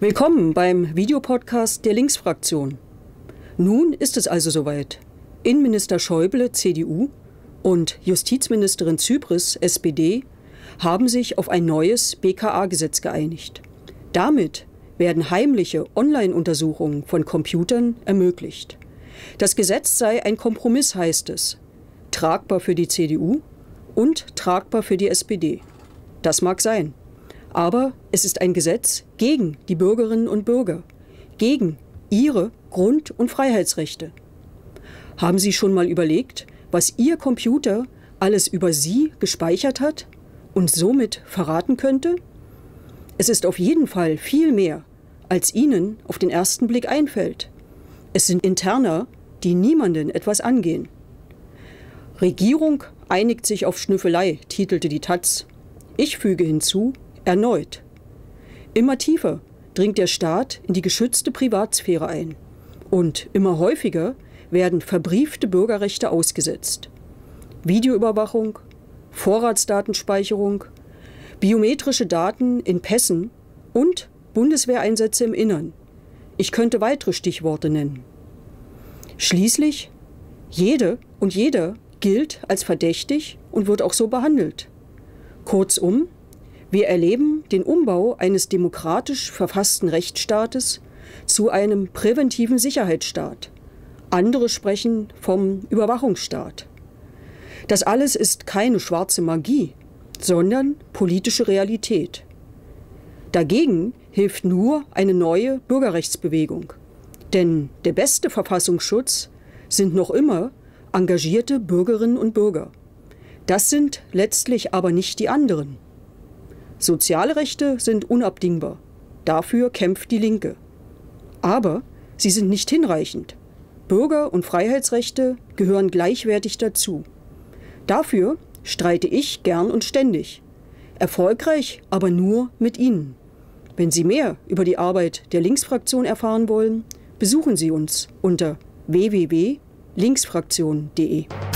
Willkommen beim Videopodcast der Linksfraktion. Nun ist es also soweit. Innenminister Schäuble, CDU, und Justizministerin Zypries, SPD, haben sich auf ein neues BKA-Gesetz geeinigt. Damit werden heimliche Online-Untersuchungen von Computern ermöglicht. Das Gesetz sei ein Kompromiss, heißt es. Tragbar für die CDU und tragbar für die SPD. Das mag sein. Aber es ist ein Gesetz gegen die Bürgerinnen und Bürger, gegen ihre Grund- und Freiheitsrechte. Haben Sie schon mal überlegt, was Ihr Computer alles über Sie gespeichert hat und somit verraten könnte? Es ist auf jeden Fall viel mehr, als Ihnen auf den ersten Blick einfällt. Es sind Interna, die niemanden etwas angehen. Regierung einigt sich auf Schnüffelei, titelte die taz. Ich füge hinzu, erneut. Immer tiefer dringt der Staat in die geschützte Privatsphäre ein. Und immer häufiger werden verbriefte Bürgerrechte ausgesetzt. Videoüberwachung, Vorratsdatenspeicherung, biometrische Daten in Pässen und Bundeswehreinsätze im Innern. Ich könnte weitere Stichworte nennen. Schließlich, jede und jeder gilt als verdächtig und wird auch so behandelt. Kurzum, wir erleben den Umbau eines demokratisch verfassten Rechtsstaates zu einem präventiven Sicherheitsstaat. Andere sprechen vom Überwachungsstaat. Das alles ist keine schwarze Magie, sondern politische Realität. Dagegen hilft nur eine neue Bürgerrechtsbewegung. Denn der beste Verfassungsschutz sind noch immer engagierte Bürgerinnen und Bürger. Das sind letztlich aber nicht die anderen. Soziale Rechte sind unabdingbar. Dafür kämpft die Linke. Aber sie sind nicht hinreichend. Bürger- und Freiheitsrechte gehören gleichwertig dazu. Dafür streite ich gern und ständig. Erfolgreich aber nur mit Ihnen. Wenn Sie mehr über die Arbeit der Linksfraktion erfahren wollen, besuchen Sie uns unter www.linksfraktion.de.